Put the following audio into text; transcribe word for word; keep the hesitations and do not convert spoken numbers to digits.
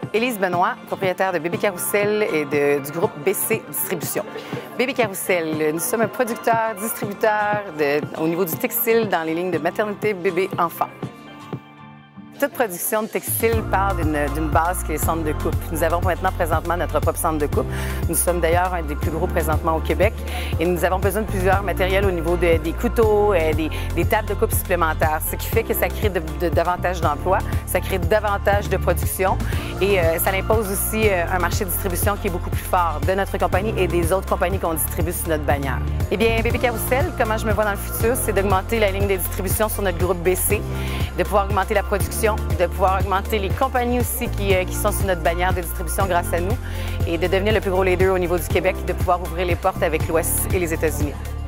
Élise Benoît, propriétaire de Bébé Carrousel et de, du groupe B C Distribution. Bébé Carrousel, nous sommes un producteur, distributeur de, au niveau du textile dans les lignes de maternité, bébé, enfant. Toute production de textile part d'une base qui est le centre de coupe. Nous avons maintenant présentement notre propre centre de coupe. Nous sommes d'ailleurs un des plus gros présentement au Québec et nous avons besoin de plusieurs matériels au niveau de, des couteaux, euh, des, des tables de coupe supplémentaires, ce qui fait que ça crée de, de, davantage d'emplois, ça crée davantage de production et euh, ça impose aussi euh, un marché de distribution qui est beaucoup plus fort de notre compagnie et des autres compagnies qu'on distribue sous notre bannière. Eh bien, Bébé Carrousel, comment je me vois dans le futur, c'est d'augmenter la ligne de distribution sur notre groupe B C, de pouvoir augmenter la production, de pouvoir augmenter les compagnies aussi qui, euh, qui sont sous notre bannière de distribution grâce à nous et de devenir le plus gros leader au niveau du Québec, de pouvoir ouvrir les portes avec l'Ouest et les États-Unis.